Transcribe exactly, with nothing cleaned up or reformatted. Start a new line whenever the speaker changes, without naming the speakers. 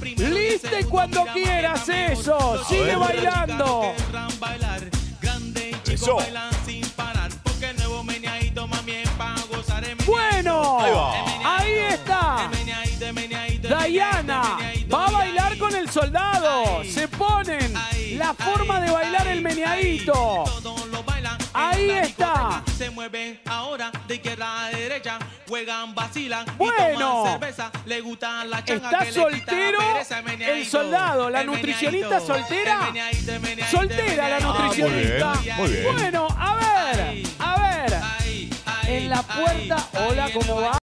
Lista y cuando quieras, eso. Sigue bailando.
Eso.
Bueno, ahí está. Diana va a bailar con el soldado. Se ponen la forma de bailar el meneadito. Ahí está.
Se mueven ahora de izquierda a derecha, juegan, vacilan,
bueno,
cerveza, le gusta la changa,
está
que
soltero el soldado, la nutricionista soltera. Soltera la nutricionista.
Ah, muy bien, muy bien.
Bueno, a ver, a ver. En la puerta, hola, ¿cómo va?